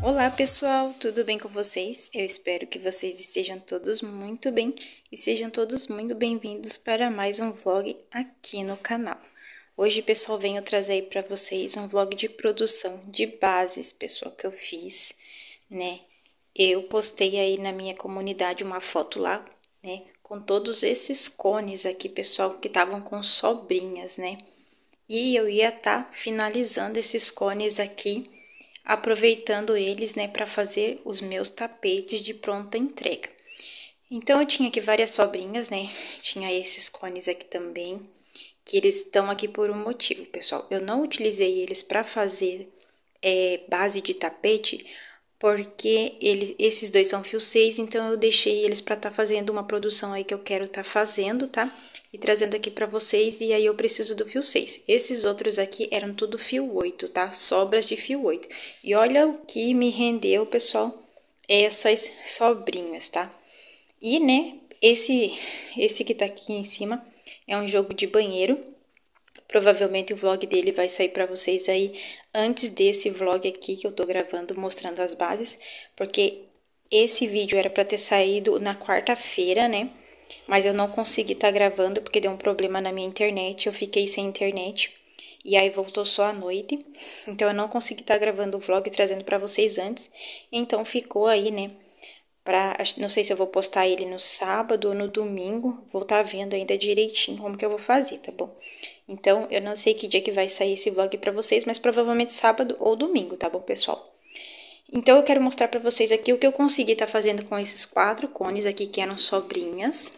Olá pessoal, tudo bem com vocês? Eu espero que vocês estejam todos muito bem e sejam todos muito bem-vindos para mais um vlog aqui no canal. Hoje, pessoal, venho trazer aí para vocês um vlog de produção de bases, pessoal, que eu fiz, né? Eu postei aí na minha comunidade uma foto lá, né? Com todos esses cones aqui, pessoal, que estavam com sobrinhas, né? E eu ia estar finalizando esses cones aqui, aproveitando eles, né, para fazer os meus tapetes de pronta entrega. Então, eu tinha aqui várias sobrinhas, né, tinha esses cones aqui também, que eles estão aqui por um motivo, pessoal. Eu não utilizei eles para fazer base de tapete, porque esses dois são fio 6, então eu deixei eles para estar fazendo uma produção aí que eu quero estar fazendo, tá? E trazendo aqui para vocês, e aí eu preciso do fio 6. Esses outros aqui eram tudo fio 8, tá? Sobras de fio 8. E olha o que me rendeu, pessoal, essas sobrinhas, tá? E, né, esse que tá aqui em cima é um jogo de banheiro. Provavelmente o vlog dele vai sair para vocês aí antes desse vlog aqui que eu tô gravando mostrando as bases, porque esse vídeo era para ter saído na quarta-feira, né? Mas eu não consegui estar gravando porque deu um problema na minha internet, eu fiquei sem internet e aí voltou só à noite. Então eu não consegui estar gravando o vlog trazendo para vocês antes, então ficou aí, né? Não sei se eu vou postar ele no sábado ou no domingo, vou estar vendo ainda direitinho como que eu vou fazer, tá bom? Então, eu não sei que dia que vai sair esse vlog pra vocês, mas provavelmente sábado ou domingo, tá bom, pessoal? Então, eu quero mostrar pra vocês aqui o que eu consegui estar fazendo com esses 4 cones aqui, que eram sobrinhas.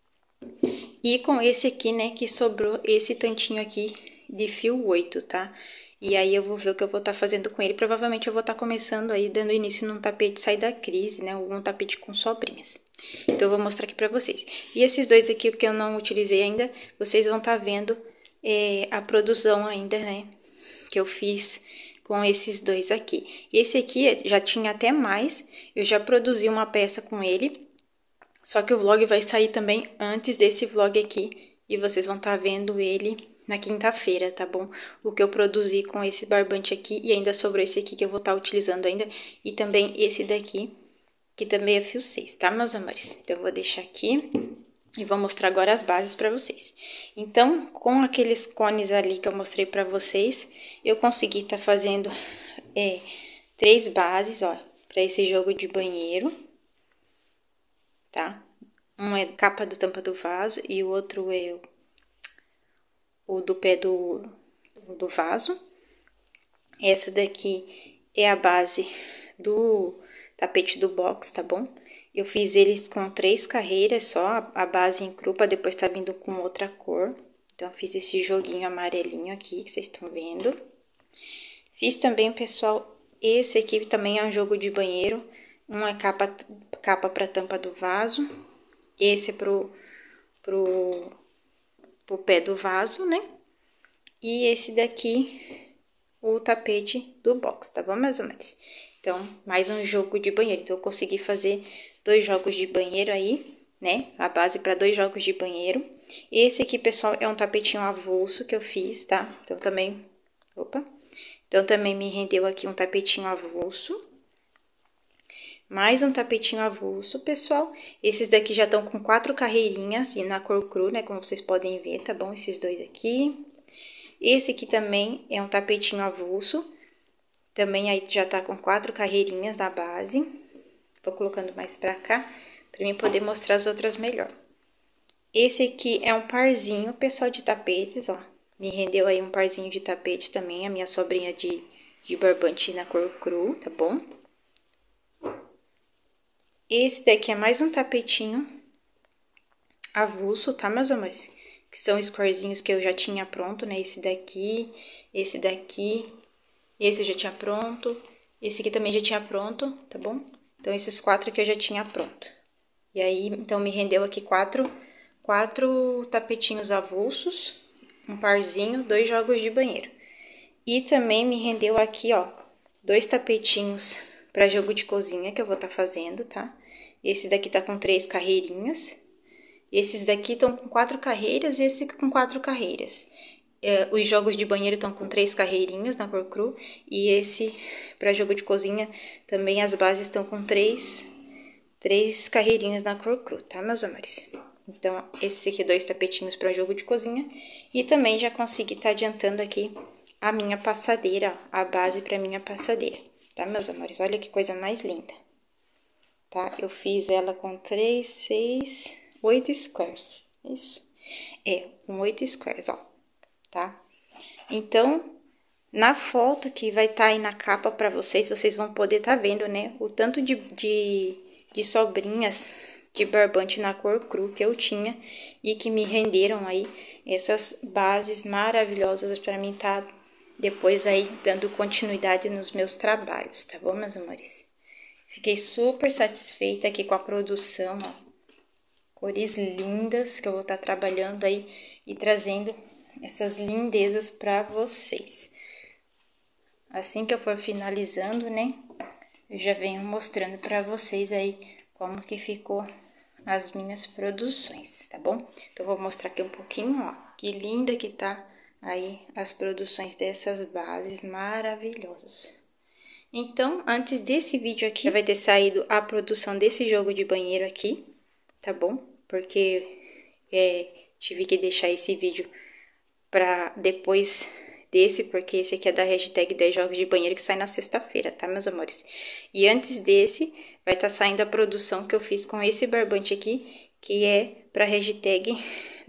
E com esse aqui, né, que sobrou esse tantinho aqui de fio 8, tá? E aí eu vou ver o que eu vou estar fazendo com ele. Provavelmente eu vou estar começando aí, dando início num tapete Sai da Crise, né? Ou um tapete com sobrinhas. Então, eu vou mostrar aqui pra vocês. E esses dois aqui, que eu não utilizei ainda, vocês vão estar vendo a produção ainda, né? Que eu fiz com esses dois aqui. Esse aqui já tinha até mais, eu já produzi uma peça com ele. Só que o vlog vai sair também antes desse vlog aqui. E vocês vão estar vendo ele na quinta-feira, tá bom? O que eu produzi com esse barbante aqui. E ainda sobrou esse aqui que eu vou estar utilizando ainda. E também esse daqui, que também é fio 6, tá, meus amores? Então, eu vou deixar aqui e vou mostrar agora as bases pra vocês. Então, com aqueles cones ali que eu mostrei pra vocês, eu consegui estar fazendo 3 bases, ó, pra esse jogo de banheiro, tá? Um é capa do tampa do vaso e o outro é o do pé do vaso. Essa daqui é a base do tapete do box, tá bom? Eu fiz eles com 3 carreiras só, a base em cru, pra depois tá vindo com outra cor. Então, eu fiz esse joguinho amarelinho aqui, que vocês estão vendo. Fiz também, pessoal, esse aqui também é um jogo de banheiro. Um é capa pra tampa do vaso. Esse é pro pé do vaso, né? E esse daqui, o tapete do box, tá bom, meus amores? Então, mais um jogo de banheiro. Então, eu consegui fazer 2 jogos de banheiro aí, né? A base para 2 jogos de banheiro. Esse aqui, pessoal, é um tapetinho avulso que eu fiz, tá? Então, também... Opa! Então, também me rendeu aqui um tapetinho avulso. Mais um tapetinho avulso, pessoal. Esses daqui já estão com 4 carreirinhas e na cor cru, né? Como vocês podem ver, tá bom? Esses dois aqui. Esse aqui também é um tapetinho avulso. Também aí já tá com 4 carreirinhas na base. Tô colocando mais pra cá, pra mim poder mostrar as outras melhor. Esse aqui é um parzinho, pessoal, de tapetes, ó. Me rendeu aí um parzinho de tapetes também, a minha sobrinha de barbante na cor cru, tá bom? Esse daqui é mais um tapetinho avulso, tá, meus amores? Que são os corzinhos que eu já tinha pronto, né? Esse daqui, esse já tinha pronto. Esse aqui também já tinha pronto, tá bom? Então, esses 4 aqui eu já tinha pronto. E aí, então, me rendeu aqui 4 tapetinhos avulsos, um parzinho, 2 jogos de banheiro. E também me rendeu aqui, ó, 2 tapetinhos para jogo de cozinha que eu vou estar fazendo, tá? Esse daqui tá com 3 carreirinhas. Esses daqui estão com 4 carreiras e esse com 4 carreiras. os jogos de banheiro estão com 3 carreirinhas na cor cru. E esse, para jogo de cozinha, também as bases estão com 3 carreirinhas na cor cru, tá, meus amores? Então, esse aqui, 2 tapetinhos para jogo de cozinha. E também já consegui estar adiantando aqui a minha passadeira, ó, a base para minha passadeira, tá, meus amores? Olha que coisa mais linda, tá? Eu fiz ela com 3, 6, 8 squares, isso? Com 8 squares, ó, tá? Então, na foto que vai estar aí na capa pra vocês, vocês vão poder estar vendo, né? O tanto de sobrinhas de barbante na cor cru que eu tinha e que me renderam aí essas bases maravilhosas pra mim tá depois aí dando continuidade nos meus trabalhos, tá bom, meus amores? Fiquei super satisfeita aqui com a produção, ó. Cores lindas que eu vou estar trabalhando aí e trazendo essas lindezas pra vocês. Assim que eu for finalizando, né, eu já venho mostrando pra vocês aí como que ficou as minhas produções, tá bom? Então, vou mostrar aqui um pouquinho, ó, que linda que tá aí as produções dessas bases maravilhosas. Então, antes desse vídeo aqui, já vai ter saído a produção desse jogo de banheiro aqui, tá bom? Porque tive que deixar esse vídeo pra depois desse, porque esse aqui é da hashtag 10 jogos de banheiro que sai na sexta-feira, tá, meus amores? E antes desse, vai estar saindo a produção que eu fiz com esse barbante aqui, que é pra hashtag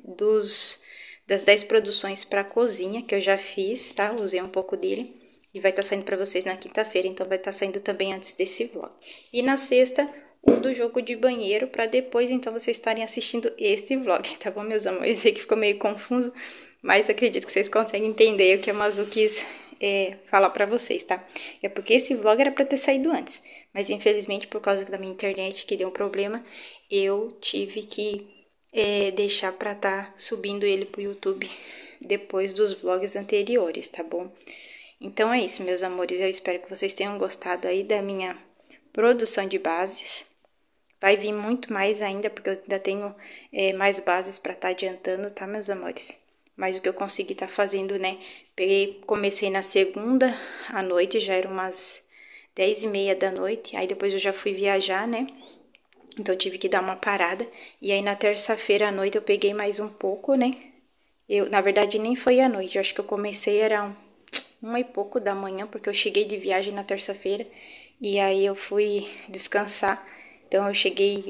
das 10 produções pra cozinha, que eu já fiz, tá? Usei um pouco dele. E vai estar saindo pra vocês na quinta-feira, então vai estar saindo também antes desse vlog. E na sexta, o do jogo de banheiro, pra depois, então, vocês estarem assistindo este vlog, tá bom, meus amores? Eu sei que ficou meio confuso, mas acredito que vocês conseguem entender o que a Mazu quis falar pra vocês, tá? É porque esse vlog era pra ter saído antes, mas infelizmente, por causa da minha internet que deu um problema, eu tive que deixar pra estar subindo ele pro YouTube depois dos vlogs anteriores, tá bom? Então é isso, meus amores, eu espero que vocês tenham gostado aí da minha produção de bases. Vai vir muito mais ainda, porque eu ainda tenho mais bases pra estar adiantando, tá, meus amores? Mas o que eu consegui tá fazendo, né? Comecei na segunda à noite, já eram umas 10h30 da noite, aí depois eu já fui viajar, né? Então tive que dar uma parada, e aí na terça-feira à noite eu peguei mais um pouco, né? Na verdade, nem foi à noite, eu acho que eu comecei, era 1h pouco da manhã, porque eu cheguei de viagem na terça-feira, e aí eu fui descansar. Então eu cheguei,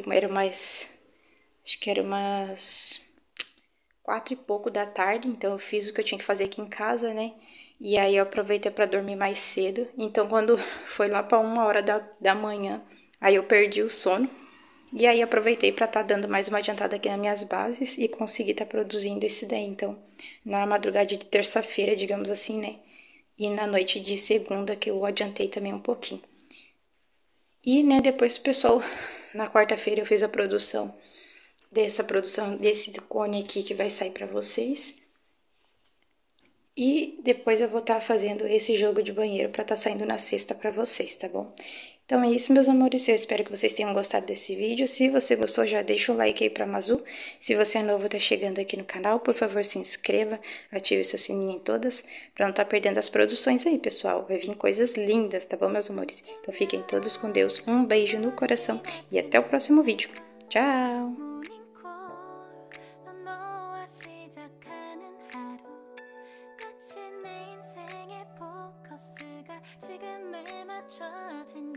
acho que era umas 4h pouco da tarde, então eu fiz o que eu tinha que fazer aqui em casa, né? E aí eu aproveitei para dormir mais cedo. Então quando foi lá para 1h da manhã, aí eu perdi o sono. E aí aproveitei para estar dando mais uma adiantada aqui nas minhas bases e conseguir estar produzindo esse daí. Então, na madrugada de terça-feira, digamos assim, né? E na noite de segunda que eu adiantei também um pouquinho. E, né, depois o pessoal, na quarta-feira eu fiz a produção desse cone aqui que vai sair pra vocês. E depois eu vou estar fazendo esse jogo de banheiro pra estar saindo na sexta pra vocês, tá bom? Então é isso, meus amores, eu espero que vocês tenham gostado desse vídeo. Se você gostou, já deixa o like aí pra Mazu. Se você é novo, tá chegando aqui no canal, por favor, se inscreva, ative o seu sininho em todas, pra não estar perdendo as produções aí, pessoal. Vai vir coisas lindas, tá bom, meus amores? Então fiquem todos com Deus, um beijo no coração e até o próximo vídeo. Tchau! 지금 에 맞춰진